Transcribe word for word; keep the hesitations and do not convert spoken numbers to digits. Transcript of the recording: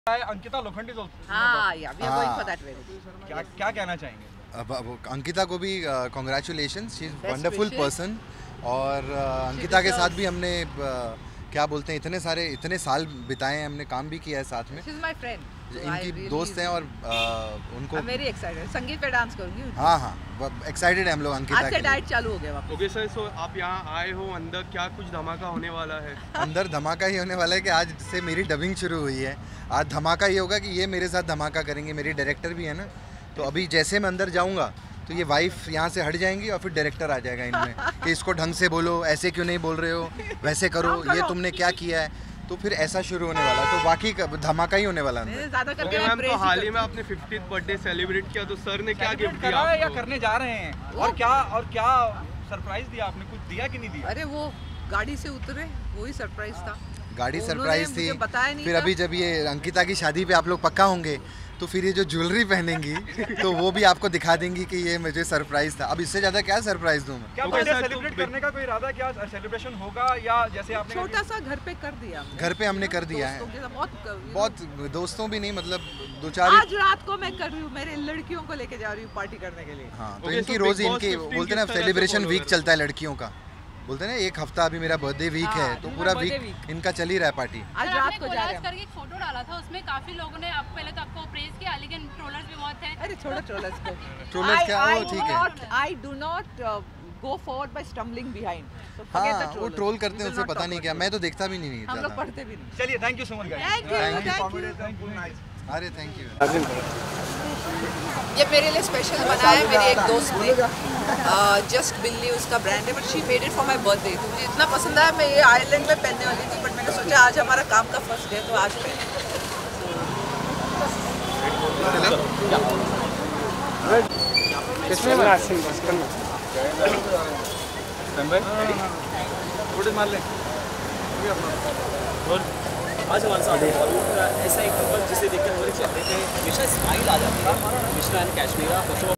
अंकिता लोखंडे हाँ, yeah, we are going for that way. क्या क्या कहना चाहेंगे? अब अंकिता को भी congratulations, she is wonderful person. और uh, अंकिता के साथ भी हमने uh, क्या बोलते हैं इतने सारे इतने साल बिताए हैं, हमने काम भी किया है साथ में। She's my friend. इनकी really दोस्त हैं और uh, उनको I'm very excited. संगीत पे डांस करूंगी। हाँ हाँ एक्साइटेड है हम लोग अंकिता के लिए। आज से डाइट चालू हो गया वापस। ओके सर, सो आप यहाँ आए हो, अंदर क्या कुछ धमाका होने वाला है? अंदर धमाका ही होने वाला है कि आज से मेरी डबिंग शुरू हुई है। आज धमाका ये होगा कि ये मेरे साथ धमाका करेंगे, मेरी डायरेक्टर भी है ना। तो अभी जैसे मैं अंदर जाऊँगा तो ये वाइफ यहाँ से हट जाएंगी और फिर डायरेक्टर आ जाएगा इनमें कि इसको ढंग से बोलो, ऐसे क्यों नहीं बोल रहे हो, वैसे करो, ये तुमने क्या किया है। तो फिर ऐसा शुरू होने वाला, तो बाकी धमाका ही होने वाला है। ज़्यादा करके मैम, तो हाल ही में आपने फिफ्टीथ बर्थडे सेलिब्रेट किया, तो सर ने क्या गिफ्ट दिया या करने जा रहे हैं? और क्या और क्या सरप्राइज दिया आपने? कुछ दिया कि नहीं दिया? अरे वो गाड़ी से उतरे, वही सरप्राइज था। गाड़ी सरप्राइज थी। फिर था। अभी जब ये अंकिता की शादी पे आप लोग पक्का होंगे तो फिर ये जो ज्वेलरी पहनेंगी तो वो भी आपको दिखा देंगी कि ये मुझे सरप्राइज था। अब इससे ज़्यादा क्या सरप्राइज दूँ मैं? क्या बर्थडे सेलिब्रेट करने का कोई इरादा, क्या सेलिब्रेशन होगा या जैसे आपने छोटा सा घर पे कर दिया? घर पे हमने कर दिया है। बहुत बहुत दोस्तों भी नहीं, मतलब दो चार। आज रात को मैं कर रही हूँ, मेरे लड़कियों को लेके जा रही हूँ पार्टी करने के लिए। हाँ, तो इनकी रोज इनकी बोलते ना सेलिब्रेशन वीक चलता है लड़कियों का, बोलते हैं ना एक हफ्ता अभी मेरा बर्थडे वीक है, तो पूरा वीक इनका चल ही रहा है पार्टी। आज रात को जा रहे हैं। करके एक फोटो डाला था, उसमें काफी लोगों ने आप पहले तो आपको प्रेज किया, लेकिन ट्रोलर्स भी बहुत हैं। अरे छोड़ो ट्रोलर्स को। ट्रोलर्स क्या हो, ठीक है। I do not go forward by stumbling behind. हाँ, वो ट्रोल करते हैं, उसे पता नहीं क्या, मैं तो देखता भी नहीं। हम लोग पढ़ते भी नहीं। चलिए, thank you so much. Thank you, thank you. अरे थैंक यू। ये मेरे लिए स्पेशल बना है मेरी एक दोस्त ने, जस्ट बिल्ली उसका ब्रांड है, but she made it for my birthday. तो मुझे इतना पसंद आया, मैं ये आयरलैंड में पहनने वाली थी, बट मैंने सोचा आज हमारा काम का फर्स्ट डे, तो आज पहने। आज हमारे साथ ऐसा एक कपल जिसे देखकर हमारे चेहरे पे हमेशा स्माइल आ जाती है। मिश्रा एंड कैश्मीरा।